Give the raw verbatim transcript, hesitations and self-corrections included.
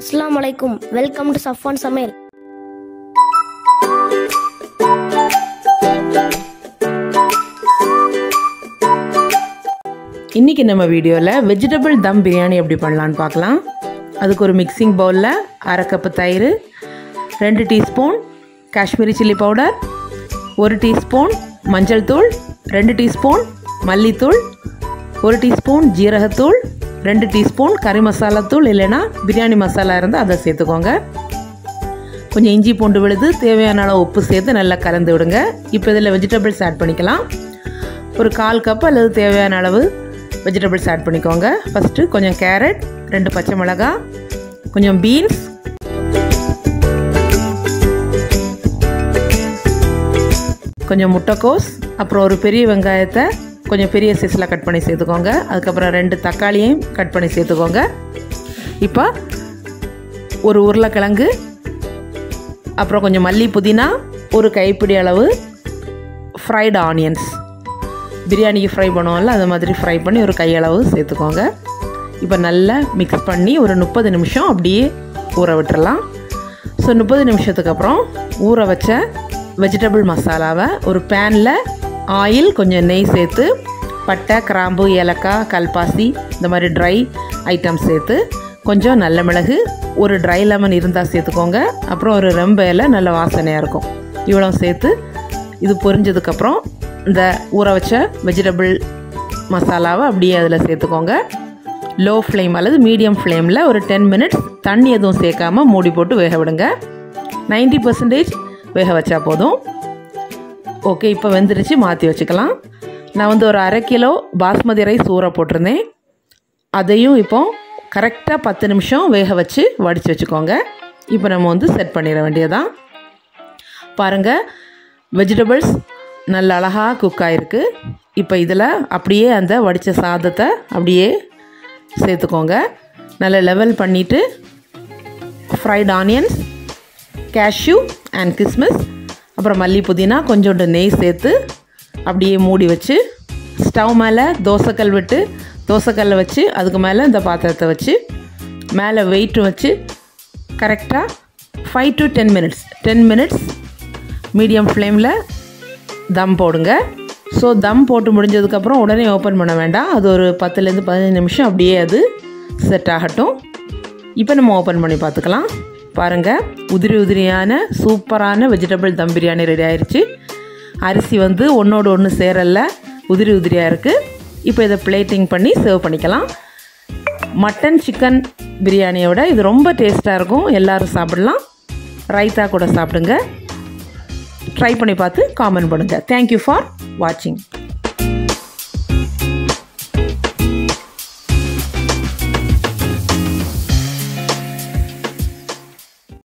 அஸ்ஸலாமு அலைக்கும். Welcome to Safwan சமையல். இன்றைக்கி நம்ம வீடியோவில் வெஜிடபிள் தம் பிரியாணி எப்படி பண்ணலான்னு பார்க்கலாம். அதுக்கு ஒரு மிக்சிங் பவுலில் அரை கப்பு தயிர், ரெண்டு டீஸ்பூன் காஷ்மீரி சில்லி பவுடர், ஒரு டீஸ்பூன் மஞ்சள் தூள், ரெண்டு டீஸ்பூன் மல்லித்தூள், ஒரு டீஸ்பூன் ஜீரகத்தூள், ரெண்டு டீஸ்பூன் கறி மசாலா தூள், இல்லைன்னா பிரியாணி மசாலா இருந்தால் அதை சேர்த்துக்கோங்க. கொஞ்சம் இஞ்சி பூண்டு விழுது, தேவையான அளவு உப்பு சேர்த்து நல்லா கலந்து விடுங்க. இப்போ இதில் வெஜிடபிள்ஸ் ஆட் பண்ணிக்கலாம். ஒரு கால் கப் அல்லது தேவையான அளவு வெஜிடபிள்ஸ் ஆட் பண்ணிக்கோங்க. ஃபஸ்ட்டு கொஞ்சம் கேரட், ரெண்டு பச்சை மிளகாய், கொஞ்சம் பீன்ஸ், கொஞ்சம் முட்டைக்கோஸ், அப்புறம் ஒரு பெரிய வெங்காயத்தை கொஞ்சம் பெரிய சைஸில் கட் பண்ணி சேர்த்துக்கோங்க. அதுக்கப்புறம் ரெண்டு தக்காளியையும் கட் பண்ணி சேர்த்துக்கோங்க. இப்போ ஒரு உருளைக்கிழங்கு, அப்புறம் கொஞ்சம் மல்லி, புதினா, ஒரு கைப்பிடி அளவு ஃப்ரைடு ஆனியன்ஸ், பிரியாணிக்கு ஃப்ரை பண்ணுவோம்ல அது மாதிரி ஃப்ரை பண்ணி ஒரு கையளவு சேர்த்துக்கோங்க. இப்போ நல்லா மிக்ஸ் பண்ணி ஒரு முப்பது நிமிஷம் அப்படியே ஊற விட்டுறலாம். ஸோ முப்பது நிமிஷத்துக்கு அப்புறம் ஊற வச்ச வெஜிடபிள் மசாலாவை ஒரு பேனில் ஆயில், கொஞ்சம் நெய் சேர்த்து பட்டை, கிராம்பு, ஏலக்காய், கல்பாசி, இந்த மாதிரி ட்ரை ஐட்டம்ஸ் சேர்த்து கொஞ்சம் நல்ல மிளகு, ஒரு ட்ரை லெமன் இருந்தால் சேர்த்துக்கோங்க. அப்புறம் ஒரு ரெம்ப இலை நல்ல வாசனையாக இருக்கும். இவ்வளோ சேர்த்து இது பொரிஞ்சதுக்கப்புறம் இந்த ஊற வச்ச வெஜிடபிள் மசாலாவை அப்படியே அதில் சேர்த்துக்கோங்க. லோ ஃப்ளேம் அல்லது மீடியம் ஃப்ளேமில் ஒரு டென் மினிட்ஸ் தண்ணி எதுவும் சேர்க்காமல் மூடி போட்டு வேக விடுங்க. நைன்ட்டி பர்சன்டேஜ் வேக வச்சா போதும். ஓகே, இப்போ வெந்துருச்சு, மாற்றி வச்சுக்கலாம். நான் வந்து ஒரு அரை கிலோ பாஸ்மதி ரைஸ் ஊற போட்டிருந்தேன். அதையும் இப்போ கரெக்டாக பத்து நிமிஷம் வேக வச்சு வடித்து வச்சுக்கோங்க. இப்போ நம்ம வந்து செட் பண்ணிட வேண்டியதான். பாருங்கள், வெஜிடபிள்ஸ் நல்ல அழகாக குக் ஆகிருக்கு. இப்போ இதில் அப்படியே அந்த வடித்த சாதத்தை அப்படியே சேர்த்துக்கோங்க. நல்லா லெவல் பண்ணிவிட்டு ஃப்ரைட் ஆனியன்ஸ், கேஷ்யூ அண்ட் கிஸ்மிஸ், அப்புறம் மல்லி, புதினா, கொஞ்சோண்டு நெய் சேர்த்து அப்படியே மூடி வச்சு ஸ்டவ் மேலே தோசைக்கல் விட்டு தோசைக்கல்லை வச்சு அதுக்கு மேலே இந்த பாத்திரத்தை வச்சு மேலே வெயிட் வச்சு கரெக்டாக five to ten minutes ten minutes medium ஃப்ளேமில் தம் போடுங்க. ஸோ தம் போட்டு முடிஞ்சதுக்கப்புறம் உடனே ஓப்பன் பண்ண வேண்டாம். அது ஒரு பத்துலேருந்து பதினஞ்சு நிமிஷம் அப்படியே அது செட் ஆகட்டும். இப்போ நம்ம ஓப்பன் பண்ணி பார்த்துக்கலாம். பாருங்கள், உதிரி உதிரியான சூப்பரான வெஜிடபிள் தம் பிரியாணி ரெடி ஆயிடுச்சு. அரிசி வந்து ஒன்றோடு ஒன்று சேரல, உதிரி உதிரியாக இருக்குது. இப்போ இதை பிளேட்டிங் பண்ணி சர்வ் பண்ணிக்கலாம். மட்டன் சிக்கன் பிரியாணியோட இது ரொம்ப டேஸ்ட்டாக இருக்கும். எல்லோரும் சாப்பிடலாம். ரைத்தா கூட சாப்பிடுங்க. ட்ரை பண்ணி பார்த்து காமெண்ட் பண்ணுங்கள். தேங்க்யூ ஃபார் வாட்சிங்.